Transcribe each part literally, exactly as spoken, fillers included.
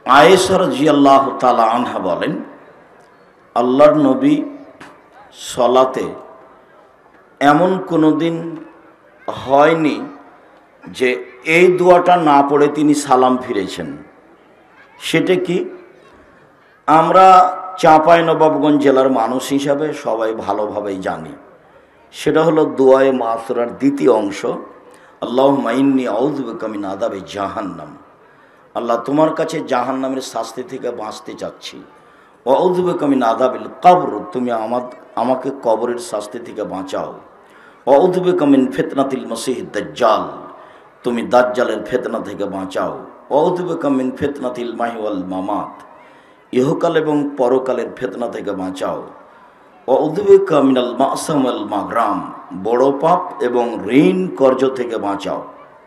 আয়েশা রাদিয়াল্লাহু তাআলা আনহা বলেন, আল্লাহর নবী সলাতে এমন কোনো দিন হয়নি যে এই দোয়াটা না পড়ে তিনি সালাম ফিরেছেন। সেটা কি? আমরা চাঁপাইনবাবগঞ্জ জেলার মানুষ হিসাবে সবাই ভালোভাবেই জানি। সেটা হলো দোয়ায়ে মাসুরার দ্বিতীয় অংশ, আল্লাহুম্মা ইন্নী আউযু বিকা মিন আযাবি জাহান্নাম। আল্লাহ, তোমার কাছে জাহান্নামের শাস্তি থেকে বাঁচতে চাচ্ছি। ওয়া আউযু বিকা মিন আযাবিল কবর, তুমি আমার আমাকে কবরের শাস্তি থেকে বাঁচাও। ওয়া আউযু বিকা মিন ফিতনাতিল মাসিহিদ দাজ্জাল, তুমি দাজ্জালের ফিতনা থেকে বাঁচাও। ওয়া আউযু বিকা মিন ফিতনাতিল মাহি ওয়াল মামাত, ইহকাল এবং পরকালের ফিতনা থেকে বাঁচাও। ওয়া আউযু বিকা মিনাল মা'সাম ওয়াল মাগরাম, বড় পাপ এবং ঋণ কর্জ থেকে বাঁচাও।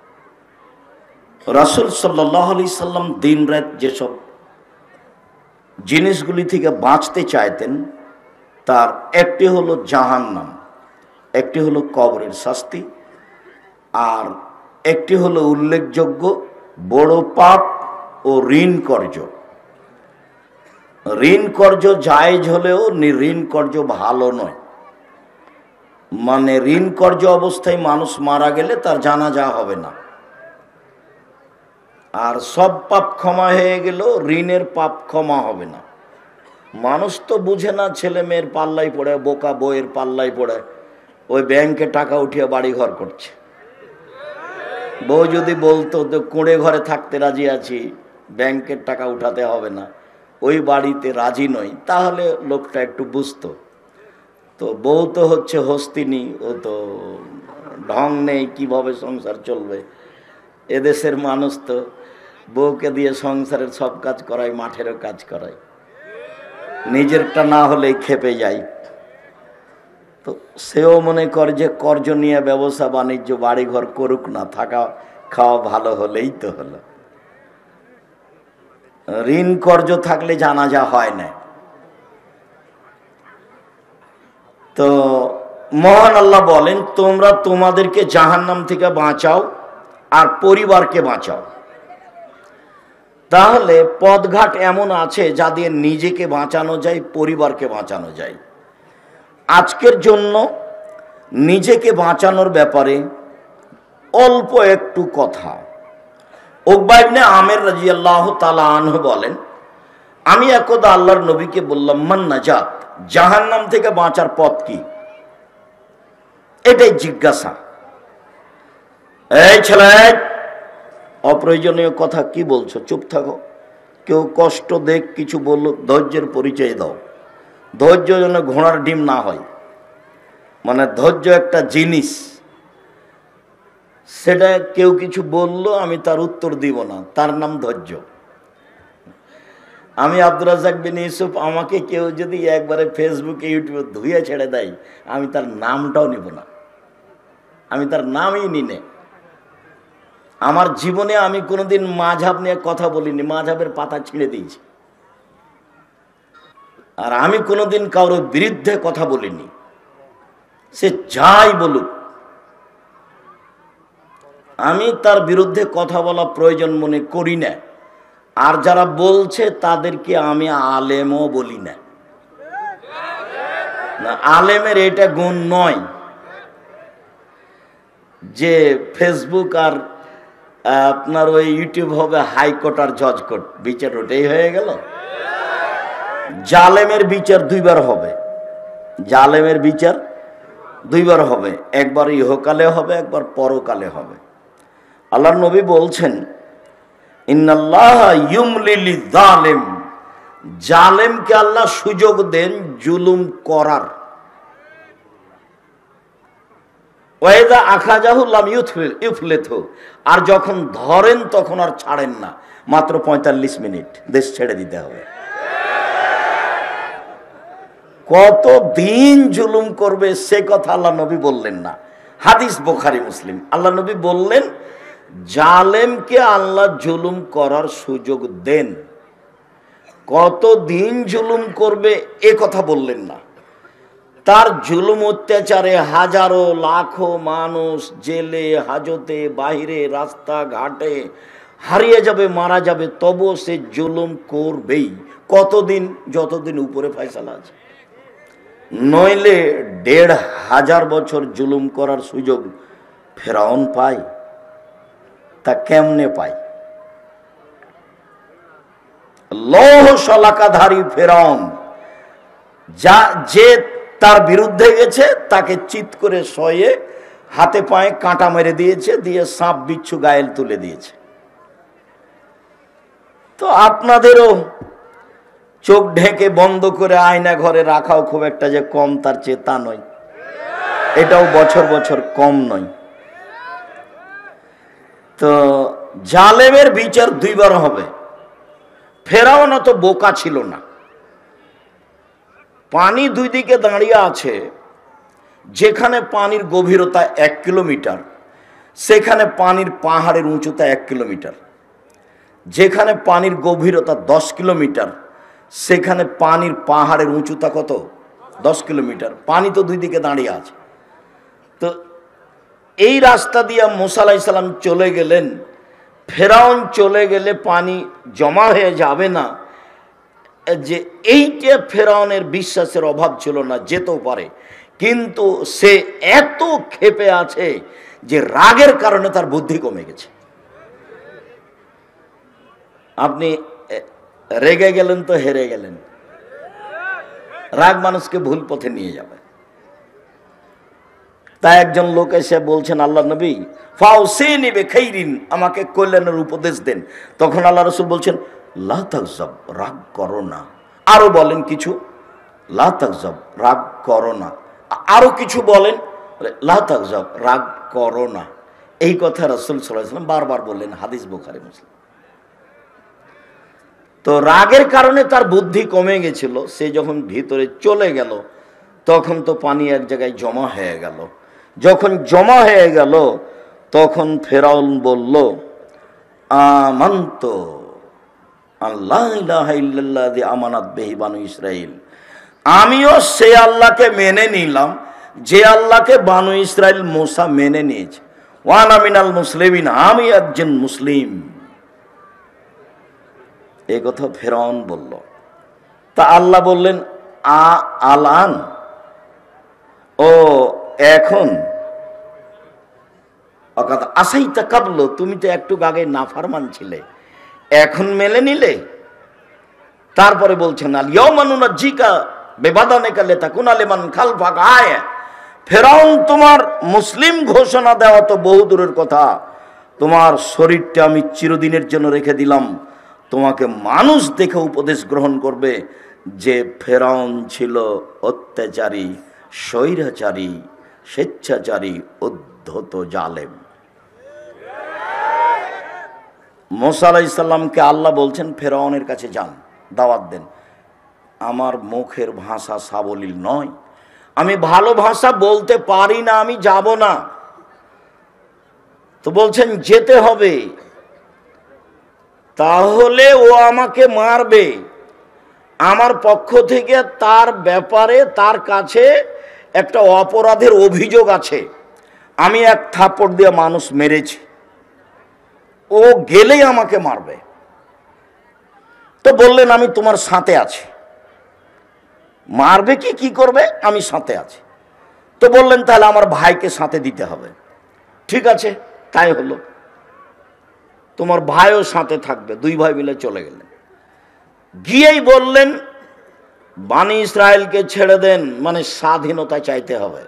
রাসূল সাল্লাল্লাহু আলাইহি সাল্লাম দিন রাত যেসব জিনিসগুলি থেকে বাঁচতে চাইতেন তার একটি হলো জাহান্নাম, একটি হলো কবরের শাস্তি, আর একটি হলো উল্লেখযোগ্য বড় পাপ ও ঋণ কর্জ। ঋণ কর্জ জায়েজ হলেও ঋণ কর্জ ভালো নয়। মানে ঋণ কর্জ অবস্থায় মানুষ মারা গেলে তার জানাজা হবে না, আর সব পাপ ক্ষমা হয়ে গেল, ঋণের পাপ ক্ষমা হবে না। মানুষ তো বুঝে না, ছেলে মেয়ের পাল্লাই পড়ে, বোকা বইয়ের পাল্লাই পড়ে ওই ব্যাংকে টাকা উঠিয়ে বাড়ি ঘর করছে। বউ যদি বলতো তো কুঁড়ে ঘরে থাকতে রাজি আছি, ব্যাংকের টাকা উঠাতে হবে না, ওই বাড়িতে রাজি নই, তাহলে লোকটা একটু বুঝতো। তো বউ তো হচ্ছে হস্তিনী, ও তো ঢং নেই কিভাবে সংসার চলবে। এদেশের মানুষ তো বউকে দিয়ে সংসারের সব কাজ করায়, মাঠেরও কাজ করায়, নিজেরটা না হলেই খেপে যায়। তো সেও মনে করে যে কর্জ নিয়ে ব্যবসা বাণিজ্য বাড়িঘর করুক না, থাকা খাওয়া ভালো হলেই তো হলো। ঋণ কর্জ থাকলে জানাজা হয় না। তো মহান আল্লাহ বলেন, তোমরা তোমাদেরকে জাহান্নাম থেকে বাঁচাও আর পরিবারকে বাঁচাও। তাহলে পথঘাট এমন আছে যা দিয়ে নিজেকে বাঁচানো যায়, পরিবারকে বাঁচানো যায়। আজকের জন্য নিজেকে বাঁচানোর ব্যাপারে অল্প একটু কথা। উকবা ইবনে আমের রাদিয়াল্লাহু তাআলা আনহু বলেন, আমি একদা আল্লাহর নবীকে বললাম, মান নাজাত, জাহান্নাম থেকে বাঁচার পথ কি? এটাই জিজ্ঞাসা। এই ছেলে, অপ্রয়োজনীয় কথা কি বলছো, চুপ থাকো। কেউ কষ্ট দেখ, কিছু বললো, ধৈর্যের পরিচয় দাও। ধৈর্য যেন ঘোড়ার ডিম না হয়। মানে ধৈর্য একটা জিনিস, সেটা কেউ কিছু বললো আমি তার উত্তর দিব না, তার নাম ধৈর্য। আমি আব্দুর রাজ্জাক বিন ইউসুফ, আমাকে কেউ যদি একবারে ফেসবুকে ইউটিউবে ধুয়ে ছেড়ে দেয়, আমি তার নামটাও নিব না, আমি তার নামই নিনে। আমার জীবনে আমি কোনোদিন মাযহাব নিয়ে কথা বলিনি, মাযহাবের পাতা ছিঁড়ে দিয়েছি। আর আমি কোনোদিন কারোর বিরুদ্ধে কথা বলিনি, সে যাই বলুক। আমি তার বিরুদ্ধে কথা বলা প্রয়োজন মনে করি না। আর যারা বলছে তাদেরকে আমি আলেমও বলি না। আলেমের এটা গুণ নয় যে ফেসবুক আর আপনার ওই ইউটিউব হবে হাইকোর্ট আর জজ কোর্ট, বিচার ওটাই হয়ে গেল। জালেমের বিচার দুইবার হবে, জালেমের বিচার দুইবার হবে, একবার ইহকালে হবে, একবার পরকালে হবে। আল্লাহর নবী বলছেন, ইন্নাল্লাহা ইউমলি লিযালিম, জালেমকে আল্লাহ সুযোগ দেন জুলুম করার। ওয়াইদা আখাযাহু লাম ইউফলিথু, আর যখন ধরেন তখন আর ছাড়েন না, মাত্র পঁয়তাল্লিশ মিনিট দেশ ছেড়ে দিতে হবে। কত দিন জুলুম করবে সে কথা আল্লাহ নবী বললেন না, হাদিস বুখারী মুসলিম। আল্লাহ নবী বললেন, জালেমকে আল্লাহ জুলুম করার সুযোগ দেন। কত দিন জুলুম করবে এ কথা বললেন না। তার জুলুম অত্যাচারে হাজারো লাখো মানুষ জেলে হাজতে, বাহিরে, রাস্তাঘাটে হারিয়ে যাবে, মারা যাবে, তবুও সে জুলুম করবেই। কতদিন? যতদিন উপরে ফয়সালা আছে। নইলে দেড় হাজার বছর জুলুম করার সুযোগ ফেরাউন পায়? তা কেমনে পায়? লৌহ শলাকাধারী ফেরাউন, যা যে তার বিরুদ্ধে গেছে তাকে চিৎ করে শয়ে হাতে পায়ে কাঁটা মেরে দিয়েছে, দিয়ে সাপ বিচ্ছু গায়েল তুলে দিয়েছে। তো আপনাদেরও চোখ ঢেকে বন্ধ করে আয়না ঘরে রাখাও খুব একটা যে কম তার চেয়ে তা নয়, এটাও বছর বছর কম নয়। তো জালেমের বিচার দুইবার হবে। ফেরাউন অত বোকা ছিল না। পানি দুই দিকে দাঁড়িয়ে আছে, যেখানে পানির গভীরতা এক কিলোমিটার সেখানে পানির পাহাড়ের উঁচুতা এক কিলোমিটার, যেখানে পানির গভীরতা দশ কিলোমিটার সেখানে পানির পাহাড়ের উঁচুতা কত? দশ কিলোমিটার। পানি তো দুই দিকে দাঁড়িয়ে আছে। তো এই রাস্তা দিয়ে মুসা আলাইহিস সালাম চলে গেলেন। ফেরাউন চলে গেলে পানি জমা হয়ে যাবে না, যে এইটা ফেরাউনের বিশ্বাসের অভাব ছিল না, যেতেও পারে। কিন্তু সে এত ক্ষেপে আছে যে রাগের কারণে তার বুদ্ধি কমে গেছে। আপনি রেগে গেলেন তো হেরে গেলেন। রাগ মানুষকে ভুল পথে নিয়ে যাবে। তাই একজন লোক এসে বলছেন, আল্লাহ নবী ফাউসিনি বিখাইরিন, আমাকে কল্যাণের উপদেশ দেন। তখন আল্লাহ রাসূল বলছেন, লা তাগজাব, রাগ করো না। আরো বলেন কিছু, লা তাগজাব, রাগ করো না। আরো কিছু বলেন, লা তাগজাব, রাগ করো না। এই কথা রাসূল সাল্লাল্লাহু আলাইহি ওয়াসাল্লাম বারবার বললেন, হাদিস বুখারী মুসলিম। তো রাগের কারণে তার বুদ্ধি কমে গেছিল। সে যখন ভিতরে চলে গেল তখন তো পানি এক জায়গায় জমা হয়ে গেল। যখন জমা হয়ে গেল তখন ফেরাউন বলল, আমান্ত আল্লাহ ইলাহা ইল্লাল্লাযী আমানাত বিহি বানু ইসরাঈল, আমিও সে আল্লাহকে মেনে নিলাম যে আল্লাহকে বানু ইসরাঈল মুসা মেনে নিয়েছে। ওয়া আনা মিনাল মুসলিমিন, আমি একজন মুসলিম। এই কথা ফেরাউন বলল। তা আল্লাহ বললেন, আ আলান, ও এখন, অকাত আসাইতা কাবল, তুমি তো একটু আগে নাফরমান ছিলে, এখন মেনে নিলে? তারপরে বলছেন, আল ইয়াউমা নুনাজ্জিকা বিবাদানিকা লিতাকুনা লিমান খালফাকা আয়া। ফেরাউন, তোমার মুসলিম ঘোষণা দেওয়া তো বহু দূরের কথা, তোমার শরীরটা আমি চিরদিনের জন্য রেখে দিলাম, তোমাকে মানুষ দেখে উপদেশ গ্রহণ করবে যে ফেরাউন ছিল অত্যাচারী, স্বৈরাচারী, স্বেচ্ছাচারী, উদ্ধত, জালেম। মুসা আলাইহিস সালামকে আল্লাহ বলছেন, ফেরাউনের কাছে যান, দাওয়াত দেন। আমার মুখের ভাষা সাবলীল নয়, আমি ভালো ভাষা বলতে পারি না, আমি যাব না। তো বলছেন যেতে হবে, তাহলে ও আমাকে মারবে। আমার পক্ষ থেকে তার ব্যাপারে তার কাছে একটা অপরাধের অভিযোগ আছে, আমি এক থাপ্পড় দিয়ে মানুষ মেরেছি, ও গেলেই আমাকে মারবে। তো বললেন, আমি তোমার সাথে আছি। মারবে কি কি করবে, আমি সাথে আছি। তো বললেন, তাহলে আমার ভাইকে সাথে দিতে হবে। ঠিক আছে, তাই হলো, তোমার ভাইও সাথে থাকবে। দুই ভাই মিলে চলে গেলেন। গিয়েই বললেন, বানি ইসরায়েলকে ছেড়ে দেন, মানে স্বাধীনতা চাইতে হবে।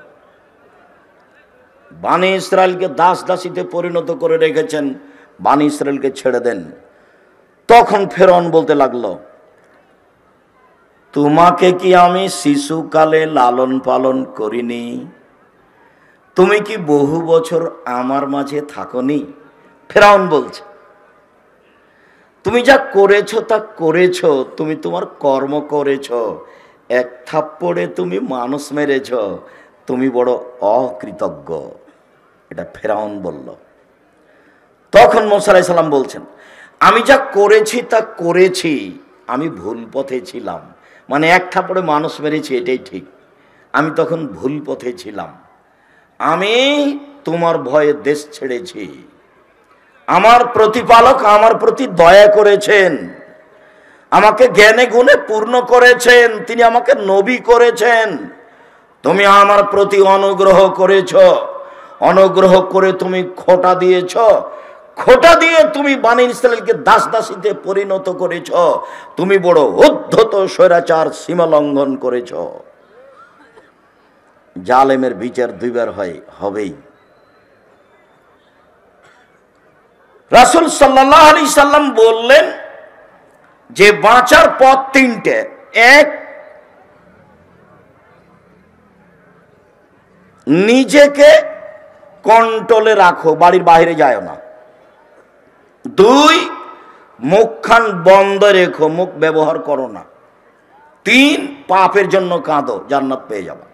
বানি ইসরায়েলকে দাস দাসীতে পরিণত করে রেখেছেন, বানি ইসরায়েলকে ছেড়ে দেন। তখন ফেরাউন বলতে লাগলো, তোমাকে কি আমি শিশুকালে লালন পালন করিনি? তুমি কি বহু বছর আমার মাঝে থাকনি? ফেরাউন বলছে, তুমি যা করেছো তা করেছো, তুমি তোমার কর্ম করেছো, এক থাপ্পড়ে তুমি মানুষ মেরেছ, তুমি বড় অকৃতজ্ঞ। এটা ফেরাউন বলল। তখন মুসা আলাইহিস সালাম বলছেন, আমি যা করেছি তা করেছি, আমি ভুল পথে ছিলাম, মানে এক থাপ্পড়ে মানুষ মেরেছি এটাই ঠিক, আমি তখন ভুল পথে ছিলাম, আমি তোমার ভয়ে দেশ ছেড়েছি, আমার প্রতিপালক আমার প্রতি দয়া করেছেন, আমাকে জ্ঞানে গুণে পূর্ণ করেছেন, তিনি আমাকে নবী করেছেন। তুমি আমার প্রতি অনুগ্রহ করেছ, অনুগ্রহ করে তুমি খোঁটা দিয়েছ, খোঁটা দিয়ে তুমি বানী ইসরাইলকে দাস দাসীতে পরিণত করেছ। তুমি বড় উদ্ধত স্বৈরাচার সীমা লঙ্ঘন করেছ। জালেমের বিচার দুইবার হয়, হবেই। রাসূল সাল্লাল্লাহু আলাইহি সাল্লাম বললেন যে বাঁচার পথ তিনটে। এক, নিজেকে কন্ট্রোলে রাখো, বাড়ির বাইরে যায় না। দুই, মুখখান বন্ধ রেখো, মুখ ব্যবহার করো না। তিন, পাপের জন্য কাঁদো, জান্নাত পেয়ে যাবে।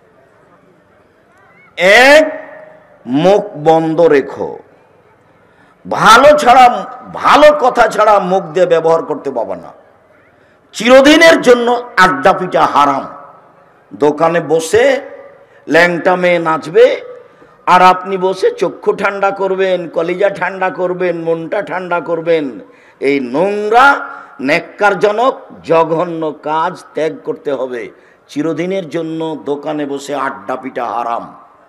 এক, মুখ বন্ধ রেখো, ভালো ছাড়া, ভালো কথা ছাড়া মুখ দিয়ে ব্যবহার করতে পারবে না। চিরদিনের জন্য আড্ডা পিটা হারাম। দোকানে বসে ল্যাংটা মেয়ে নাচবে আর আপনি বসে চক্ষু ঠান্ডা করবেন, কলিজা ঠান্ডা করবেন, মনটা ঠান্ডা করবেন। এই নোংরা নেক্কারজনক জঘন্য কাজ ত্যাগ করতে হবে। চিরদিনের জন্য দোকানে বসে আড্ডা পিটা হারাম।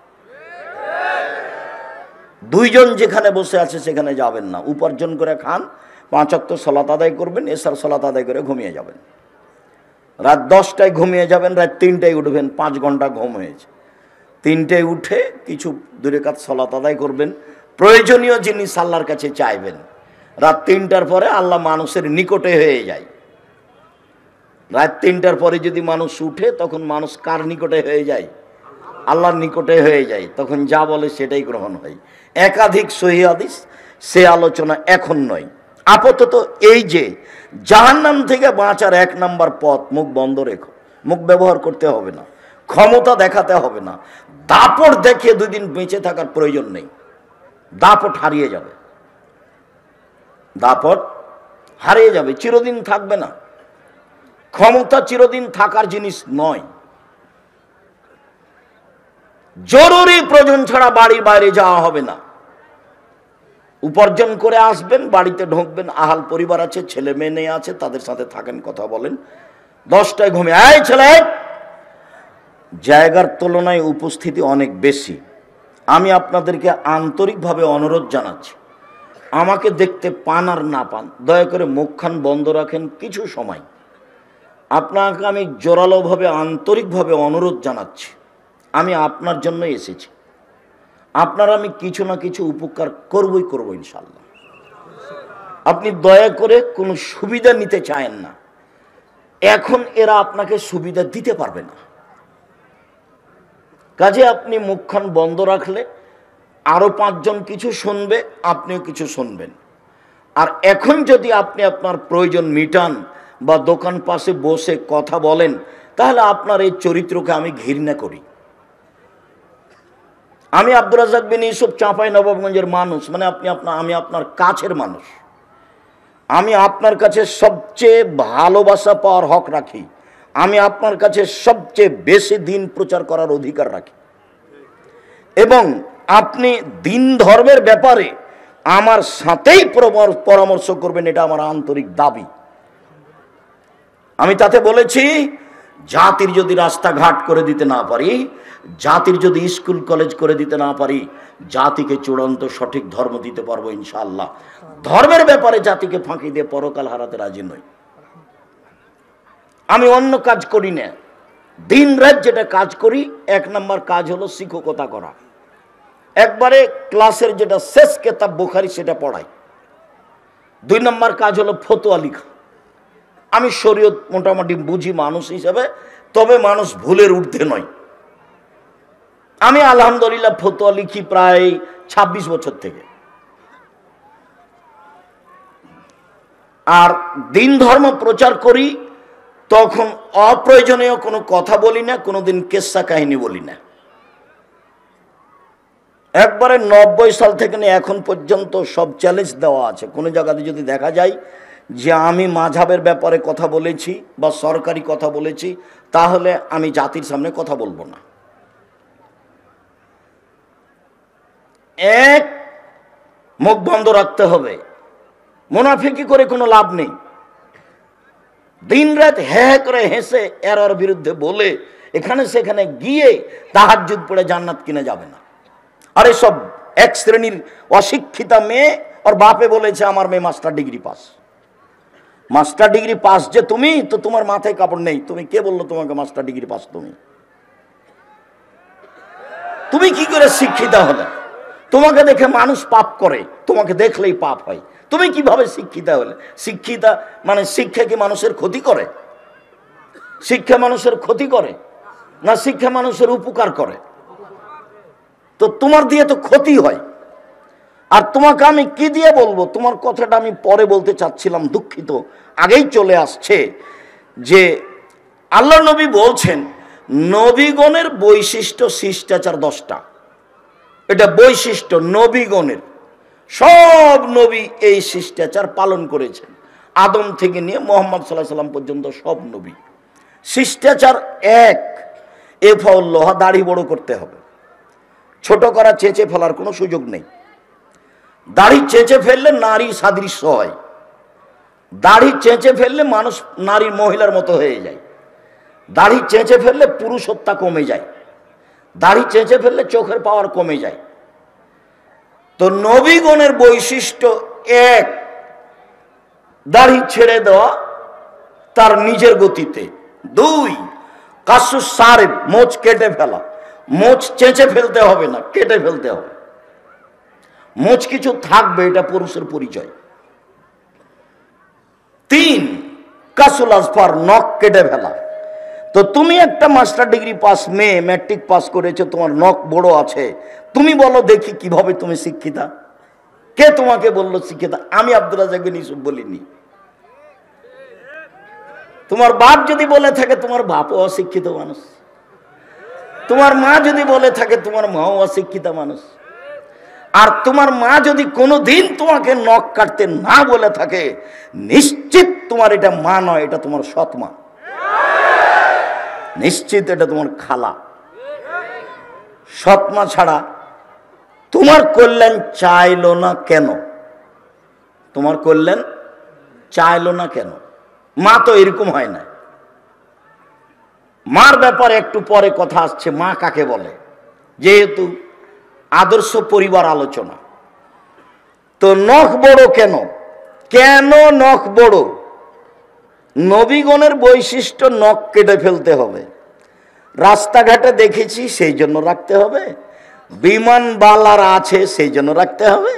দুইজন যেখানে বসে আছে সেখানে যাবেন না। উপার্জন করে খান, পাঁচ ওয়াক্ত সালাত আদায় করবেন, এশার সালাত আদায় করে ঘুমিয়ে যাবেন। রাত দশটায় ঘুমিয়ে যাবেন, রাত তিনটায় উঠবেন, পাঁচ ঘন্টা ঘুম হয়েছে। তিনটায় উঠে কিছু দু রাকাত সালাত আদায় করবেন, প্রয়োজনীয় জিনিস আল্লাহর কাছে চাইবেন। রাত তিনটার পরে আল্লাহ মানুষের নিকটে হয়ে যায়। রাত তিনটার পরে যদি মানুষ উঠে তখন মানুষ কার নিকটে হয়ে যায়? আল্লাহর নিকটে হয়ে যায়। তখন যা বলে সেটাই গ্রহণ হয়। একাধিক সহিহ হাদিস, সে আলোচনা এখন নয়। আপাতত এই যে জাহান্নাম থেকে বাঁচার এক নাম্বার পথ, মুখ বন্ধ রেখো। মুখ ব্যবহার করতে হবে না, ক্ষমতা দেখাতে হবে না, দাপট দেখিয়ে দুই দিন বেঁচে থাকার প্রয়োজন নেই। দাপট হারিয়ে যাবে, দাপট হারিয়ে যাবে, চিরদিন থাকবে না। ক্ষমতা চিরদিন থাকার জিনিস নয়। জরুরি প্রয়োজন ছাড়া বাড়ির বাইরে যাওয়া হবে না। উপার্জন করে আসবেন, বাড়িতে ঢুকবেন, আহাল পরিবার আছে, ছেলে মেয়ে নিয়ে আছে, তাদের সাথে থাকেন, কথা বলেন। দশটায় ঘুমে এই ছেলে, জায়গার তুলনায় উপস্থিতি অনেক বেশি। আমি আপনাদেরকে আন্তরিকভাবে অনুরোধ জানাচ্ছি, আমাকে দেখতে পান আর না পান, দয়া করে মুখখান বন্ধ রাখেন কিছু সময়। আপনাকে আমি জোরালোভাবে আন্তরিকভাবে অনুরোধ জানাচ্ছি, আমি আপনার জন্য এসেছি। আপনার আমি কিছু না কিছু উপকার করবই করব ইনশাল্লাহ। আপনি দয়া করে কোনো সুবিধা নিতে চায়েন না। এখন এরা আপনাকে সুবিধা দিতে পারবে না। কাজে আপনি মুখখান বন্ধ রাখলে আরো পাঁচজন কিছু শুনবে, আপনিও কিছু শুনবেন। আর এখন যদি আপনি আপনার প্রয়োজন মিটান বা দোকান পাশে বসে কথা বলেন, তাহলে আপনার এই চরিত্রকে আমি ঘৃণা করি। আমি আব্দুর রাজ্জাক বিন ইউসুফ, চাঁপাই নবাবগঞ্জের মানুষ, মানে আপনি আপনার, আমি আপনার কাছের মানুষ। আমি আপনার কাছে সবচেয়ে ভালোবাসা পাওয়ার হক রাখি। আমি আপনার কাছে সবচেয়ে বেশি দিন প্রচার করার অধিকার রাখি। এবং আপনি দিন ধর্মের ব্যাপারে আমার সাথেই পরামর্শ করবেন, এটা আমার আন্তরিক দাবি। আমি তাতে বলেছি, জাতির যদি রাস্তাঘাট করে দিতে না পারি, জাতির যদি স্কুল কলেজ করে দিতে না পারি, জাতিকে চূড়ান্ত সঠিক ধর্ম দিতে পারবো ইনশাআল্লাহ। ধর্মের ব্যাপারে জাতিকে ফাঁকি দিয়ে পরকাল হারাতে রাজি নই। আমি অন্য কাজ করি না। দিন রাত যেটা কাজ করি, এক নম্বর কাজ হলো শিক্ষকতা করা। একবারে ক্লাসের যেটা শেষ কেতাব বুখারী সেটা পড়াই। দুই নম্বর কাজ হলো ফতোয়া লিখা। আমি শরীয়ত মোটামুটি বুঝি মানুষ হিসেবে, তবে মানুষ ভুলের ঊর্ধ্বে নয়। আমি আলহামদুলিল্লাহ ফতোয়া লিখি প্রায় ছাব্বিশ বছর থেকে। আর দিন ধর্ম প্রচার করি, তখন অপ্রয়োজনীয় কোনো কথা বলি না, কোনোদিন কেসা কাহিনী বলি না। একবারে নব্বই সাল থেকে নিয়ে এখন পর্যন্ত সব চ্যালেঞ্জ দেওয়া আছে। কোনো জায়গাতে যদি দেখা যায় যে আমি মাযহাবের ব্যাপারে কথা বলেছি বা সরকারি কথা বলেছি, তাহলে আমি জাতির সামনে কথা বলবো না। এক, মুখ বন্ধ রাখতে হবে। মুনাফিকি করে কোনো লাভ নেই। দিন রাত হ্যাঁ হ্যাঁ করে হেসে এর ওর বিরুদ্ধে বলে এখানে সেখানে গিয়ে তাহাজ্জুদ পড়ে জান্নাত কিনে যাবে না। আর এসব এক শ্রেণীর অশিক্ষিতা মেয়ে, ওর বাপে বলেছে আমার মেয়ে master degree pass. Master degree pass যে তুমি, তো তোমার মাথায় কাপড় নেই। তুমি কে বললো তোমাকে মাস্টার ডিগ্রি পাস? তুমি তুমি কি করে শিক্ষিতা হলে? তোমাকে দেখে মানুষ পাপ করে, তোমাকে দেখলেই পাপ হয়। তুমি কিভাবে শিক্ষিতা হলে? শিক্ষিতা মানে শিক্ষা কি মানুষের ক্ষতি করে? শিক্ষা মানুষের ক্ষতি করে না শিক্ষা মানুষের উপকার করে? তো তোমার দিয়ে তো ক্ষতি হয়। আর তোমাকে আমি কি দিয়ে বলবো? তোমার কথাটা আমি পরে বলতে চাচ্ছিলাম, দুঃখিত, আগেই চলে আসছে। যে আল্লাহ নবী বলছেন নবীগণের বৈশিষ্ট্য শিষ্টাচার দশটা। এটা বৈশিষ্ট্য নবীগণের। সব নবী এই শিষ্টাচার পালন করেছেন, আদম থেকে নিয়ে মোহাম্মদ সাল্লাল্লাহু আলাইহি সাল্লাম পর্যন্ত সব নবী। শিষ্টাচার এক, এফাউল্লাহ, দাড়ি বড় করতে হবে। ছোট করা, চেঁচে ফেলার কোনো সুযোগ নেই। দাড়ি চেঁচে ফেললে নারী সাদৃশ্য হয়। দাড়ি চেঁচে ফেললে মানুষ নারী মহিলার মতো হয়ে যায়। দাড়ি চেঁচে ফেললে পুরুষত্বা কমে যায়। দাড়ি চেঁচে ফেললে চোখের পাওয়ার কমে যায়। তো নবীগণের বৈশিষ্ট্য এক, দাড়ি ছেড়ে দেওয়া তার নিজের গতিতে। দুই, কাসুস সারেব, মোচ কেটে ফেলা। মোচ চেঁচে ফেলতে হবে না, কেটে ফেলতে হবে। মোচ কিছু থাকবে, এটা পুরুষের পরিচয়। তিন, কাসুল আজফার, নখ কেটে ফেলা। তো তুমি একটা মাস্টার ডিগ্রি পাস মেয়ে, ম্যাট্রিক পাস করেছো, তোমার নখ বড় আছে, তুমি বলো দেখি কিভাবে তুমি শিক্ষিতা? কে তোমাকে বললো শিক্ষিতা? আমি আব্দুর রাজ্জাক বিন ইউসুফ বলিনি। তোমার বাপ যদি বলে থাকে, তোমার বাপও অশিক্ষিত মানুষ। তোমার মা যদি বলে থাকে, তোমার মাও অশিক্ষিত মানুষ। আর তোমার মা যদি কোনোদিন তোমাকে নখ কাটতে না বলে থাকে, নিশ্চিত তোমার এটা মা নয়, এটা তোমার সৎ মা। নিশ্চিত এটা তোমার খালা। সৎ মা ছাড়া তোমার কল্যাণ চাইলো না কেন? তোমার কল্যাণ চাইলো না কেন? মা তো এরকম হয় না। মার ব্যাপারে একটু পরে কথা আসছে, মা কাকে বলে, যেহেতু আদর্শ পরিবার আলোচনা। তো নখ বড় কেন? কেন নখ বড়? নবীগণের বৈশিষ্ট্য নখ কেটে ফেলতে হবে। রাস্তাঘাটে দেখেছি সেই জন্য রাখতে হবে? বিমানবালার আছে সেই জন্য রাখতে হবে?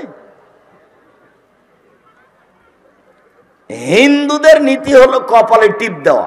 হিন্দুদের নীতি হলো কপালে টিপ দেওয়া।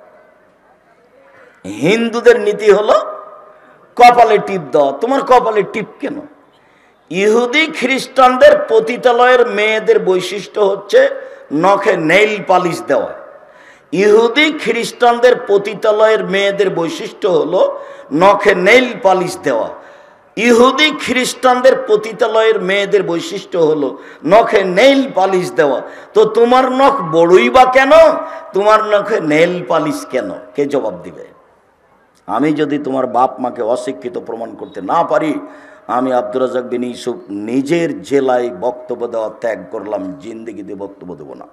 হিন্দুদের নীতি হলো কপালে টিপ দেওয়া। তোমার কপালে টিপ কেন? ইহুদি খ্রিস্টানদের পতিতালয়ের মেয়েদের বৈশিষ্ট্য হচ্ছে নখে নেইল পালিশ দেওয়া। ইহুদি খ্রিস্টানদের পতিতালয়ের মেয়েদের বৈশিষ্ট্য হলো নখে নেইল পালিশ দেওয়া। ইহুদি খ্রিস্টানদের পতিতালয়ের মেয়েদের বৈশিষ্ট্য হলো নখে নেইল পালিশ দেওয়া। তো তোমার নখ বড়ই বা কেন? তোমার নখে নেইল পালিশ কেন? কে জবাব দিবে? আমি যদি তোমার বাপ মাকে অশিক্ষিত প্রমাণ করতে না পারি, আমি আব্দুর রাজ্জাক বিন ইউসুফ নিজের জেলায় বক্তব্য দেওয়া ত্যাগ করলাম, জিন্দেগিতে বক্তব্য দেব না।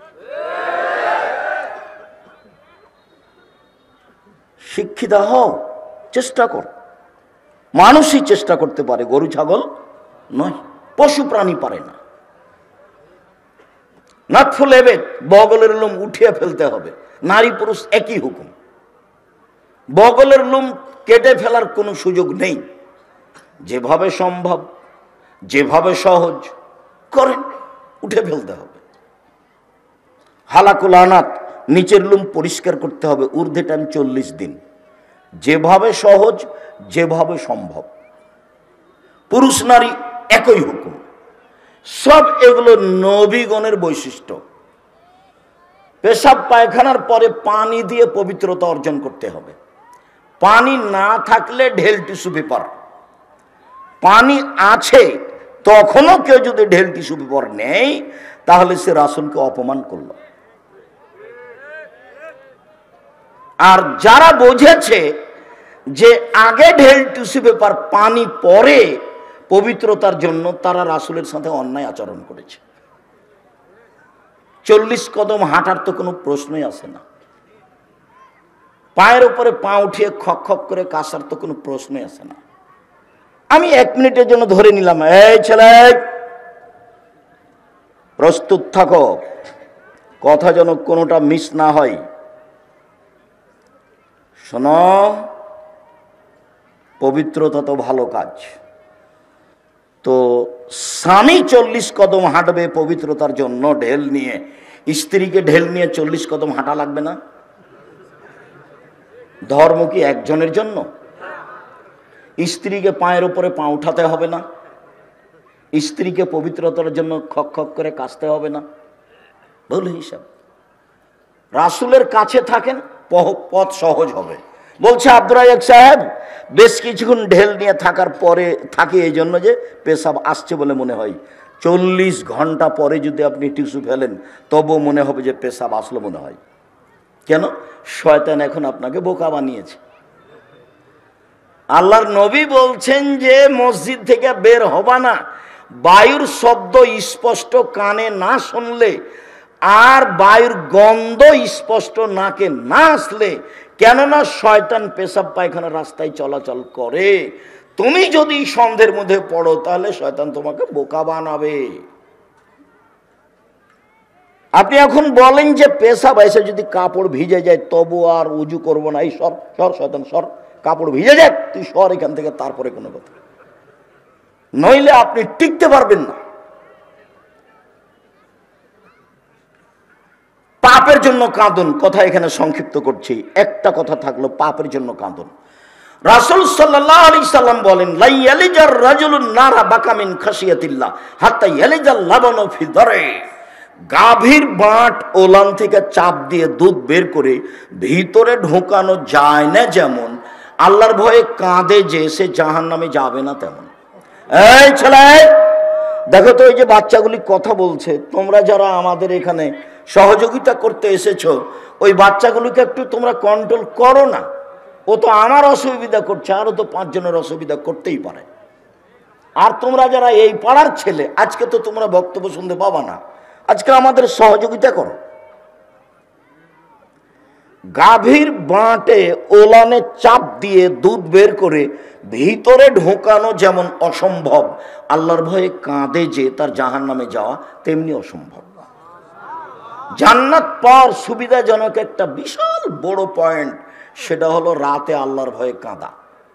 শিক্ষিত হও, চেষ্টা কর। মানুষই চেষ্টা করতে পারে, গরু ছাগল নয়। পশু প্রাণী পারে না। নাতফুল এবেদ, বগলের লোম উঠিয়ে ফেলতে হবে। নারী পুরুষ একই হুকুম। বগলের লোম কেটে ফেলার কোনো সুযোগ নেই। যেভাবে সম্ভব, যেভাবে সহজ করেন, উঠে ফেলতে হবে। হালাকুল আনাত, নিচের লোম পরিষ্কার করতে হবে, ঊর্ধ্বে টাইম চল্লিশ দিন। যেভাবে সহজ, যেভাবে সম্ভব। পুরুষ নারী একই হুকুম। সব এগুলো নবীগণের বৈশিষ্ট্য। পেশাব পায়খানার পরে পানি দিয়ে পবিত্রতা অর্জন করতে হবে। পানি না থাকলে ঢেল টিস্যু পেপার। পানি আছে তখনও কেউ যদি ঢেল টিস্যু পেপার নেই, তাহলে সে রাসূলকে অপমান করল। আর যারা বুঝেছে যে আগে ঢেল টিস্যু পেপার, পানি পরে, পবিত্রতার জন্য তারা রাসূলের সাথে অন্যায় আচরণ করেছে। চল্লিশ কদম হাঁটার তো কোনো প্রশ্নই আসে না। পায়ের উপরে পা উঠিয়ে খক খক করে কাশার তো কোনো প্রশ্নই আসে না। আমি এক মিনিটের জন্য ধরে নিলাম, এই ছেলে প্রস্তুত থাকো, কথা যেন কোনোটা মিস না হয়। শোনো, পবিত্রতা তো ভালো কাজ, তো স্বামী চল্লিশ কদম হাঁটবে পবিত্রতার জন্য ঢেল নিয়ে, স্ত্রীকে ঢেল নিয়ে চল্লিশ কদম হাঁটা লাগবে না? ধর্ম কি একজনের জন্য? স্ত্রীকে পায়ের উপরে পা উঠাতে হবে না? স্ত্রীকে পবিত্রতার জন্য খক খক করে কাশতে হবে না? ভুল হিসাব। রাসূলের কাছে থাকেন, পথ সহজ হবে। বলছে আব্দুর রাজ্জাক সাহেব, বেশ কিছুক্ষণ ঢেল নিয়ে থাকার পরে থাকে এই জন্য যে পেশাব আসছে বলে মনে হয়। চল্লিশ ঘন্টা পরে যদি আপনি টিস্যু ফেলেন তবুও মনে হবে যে পেশাব আসলো মনে হয়। কেন? শয়তান এখন আপনাকে বোকা বানিয়েছে। আল্লাহর নবী বলছেন যে মসজিদ থেকে বের হবা না বায়ুর শব্দ স্পষ্ট কানে না শুনলে, আর বায়ুর গন্ধ স্পষ্ট নাকে না আসলে। কেননা শয়তান পেশাব পায়খানা রাস্তায় চলাচল করে। তুমি যদি সন্দেহের মধ্যে পড়ো তাহলে শয়তান তোমাকে বোকা বানাবে। আপনি এখন বলেন যে পেশাব এসে যদি কাপড় ভিজে যায় তবু আর উজু করবো না, এই সর সর শয়তান সর, কাপড় ভিজে যাক, তুই সর এখান থেকে, তারপরে কোনো কথা। নইলে আপনি টিকতে পারবেন না। পাপের জন্য কাঁদুন, কথা এখানে সংক্ষিপ্ত করছি, একটা কথা থাকলো, পাপের জন্য কাঁদুন। রাসূল সাল্লাল্লাহু আলাইহি সাল্লাম বলেন, লা ইয়ালিজার রাজুলুন নারা বাকা মিন খাশিয়াতিল্লাহ হাত্তা ইয়ালিজাল লাবানু ফি দারে। গাভীর বাঁট ওলান থেকে চাপ দিয়ে দুধ বের করে ভিতরে ঢোকানো যায় না যেমন, আল্লাহর ভয়ে কাঁদে যে সে জাহান্নামে যাবে না তেমন। এই ছেলে দেখো তো, এই যে বাচ্চাগুলি কথা বলছে, তোমরা যারা আমাদের এখানে সহযোগিতা করতে এসেছো, ওই বাচ্চাগুলিকে একটু তোমরা কন্ট্রোল করো না। ও তো আমার অসুবিধা করছে, আরও তো পাঁচজনের অসুবিধা করতেই পারে। আর তোমরা যারা এই পাড়ার ছেলে, আজকে তো তোমরা বক্তব্য শুনতে পাবা না, আজকে আমাদের সহযোগিতা করো। গাভীর বাঁটে ওলানে চাপ দিয়ে দুধ বের করে ভিতরে ঢোকানো যেমন অসম্ভব, আল্লাহর ভয়ে কাঁদে যে তার জাহান্নামে যাওয়া তেমনি অসম্ভব। জান্নাত পাওয়ার সুবিধাজনক একটা বিশাল বড় পয়েন্ট, সেটা হলো রাতে আল্লাহর ভয়ে কাঁদা।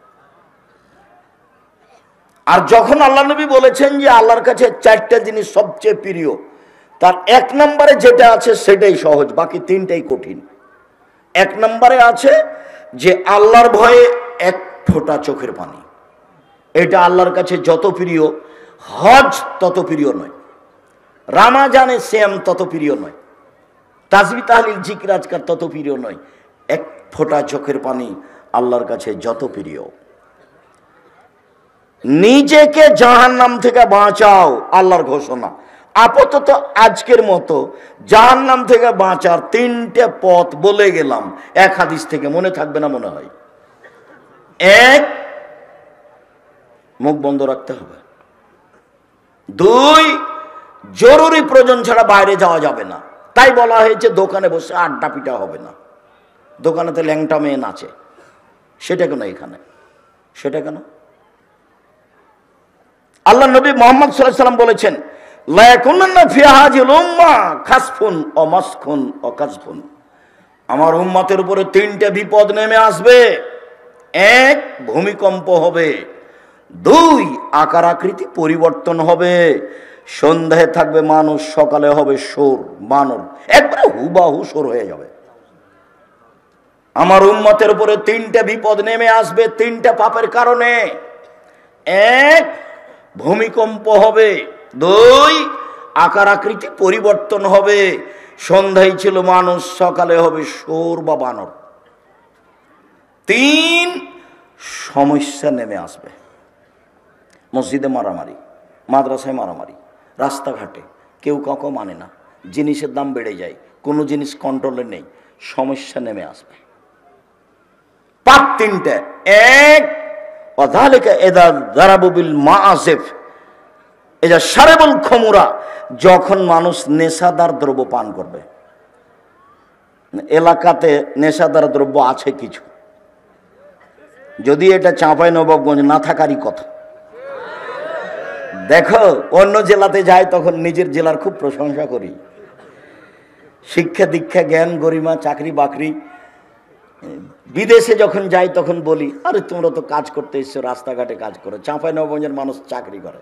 আর যখন আল্লাহ নবী বলেছেন যে আল্লাহর কাছে চারটা জিনিস সবচেয়ে প্রিয়, তার এক নম্বরে যেটা আছে সেটাই সহজ, বাকি তিনটাই কঠিন। এক নম্বরে আছে যে আল্লাহর ভয়ে এক ফোঁটা চোখের পানি, এটা আল্লাহর কাছে যত প্রিয়, হজ তত প্রিয় নয়, রামাজানে শ্যাম তত প্রিয় নয়, তাসবিহ তাহলিল জিকির আজকার তত প্রিয় নয়। এক ফোঁটা চোখের পানি আল্লাহর কাছে যত প্রিয়। নিজেকে জাহান্নাম থেকে বাঁচাও, আল্লাহর ঘোষণা। আপাতত আজকের মতো জাহান্নাম থেকে বাঁচার তিনটে পথ বলে গেলাম, এক হাদিস থেকে, মনে থাকবে না মনে হয়। এক, মুখ বন্ধ রাখতে হবে। দুই, জরুরি প্রয়োজন ছাড়া বাইরে যাওয়া যাবে না, তাই বলা হয়েছে দোকানে বসে আড্ডা পিটা হবে না। দোকানেতে ল্যাংটা মেয়ে নাচে, সেটা কেন এখানে? সেটা কেন? আল্লাহ নবী মুহাম্মদ সাল্লাল্লাহু আলাইহি ওয়াসাল্লাম বলেছেন, লা ইয়াকুনান্না ফি হাযিল উম্মাহ খাসফুন ও মাসখুন ও কাযফুন। আমার উম্মতের উপরে তিনটে বিপদ নেমে আসবে। এক, ভূমিকম্প হবে। দুই, আকার আকৃতি পরিবর্তন হবে। সন্ধ্যায় থাকবে মানুষ, সকালে হবে সোর, বানর, একবারে হুবাহু সোর হয়ে যাবে। আমার উম্মতের উপরে তিনটে বিপদ নেমে আসবে তিনটা পাপের কারণে। এক, ভূমিকম্প হবে। দুই, আকার আকৃতি পরিবর্তন হবে। সন্ধ্যায় ছিল মানুষ, সকালে হবে সোর বা বানর। তিন, সমস্যা নেমে আসবে। মসজিদে মারামারি, মাদ্রাসায় মারামারি, রাস্তাঘাটে কেউ কাউকে মানে না, জিনিসের দাম বেড়ে যায়, কোনো জিনিস কন্ট্রোলে নেই, সমস্যা নেমে আসবে। পাপ তিনটে। এক, ওয়াযালিকা ইযা যারাবু বিল মাআসিফ ইযা শারাবুল খুমরা, যখন মানুষ নেশাদার দ্রব্য পান করবে। এলাকাতে নেশাদার দ্রব্য আছে কিছু, যদি এটা চাঁপাইনবাবগঞ্জ না থাকারই কথা। দেখো অন্য জেলাতে যাই তখন নিজের জেলার খুব প্রশংসা করি, শিক্ষা দীক্ষা জ্ঞান গরিমা চাকরি বাকরি। বিদেশে যখন যাই তখন বলি, আরে তোমরা তো কাজ করতে এসছো, রাস্তাঘাটে কাজ করো, চাঁপাইনবাবগঞ্জের মানুষ চাকরি করে।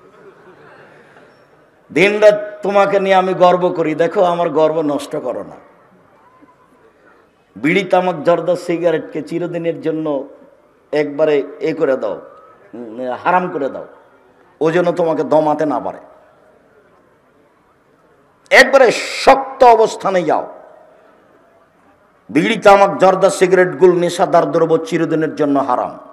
দিন রাত তোমাকে নিয়ে আমি গর্ব করি, দেখো আমার গর্ব নষ্ট করো না। বিড়ি তামাক জর্দা সিগারেটকে চিরদিনের জন্য একবারে এ করে দাও, হারাম করে দাও, ও যেন তোমাকে দমাতে না পারে। একবারে শক্ত অবস্থানে যাও। বিড়ি তামাক জর্দা সিগারেট গুল নেশাদার দ্রব্য চিরদিনের জন্য হারাম।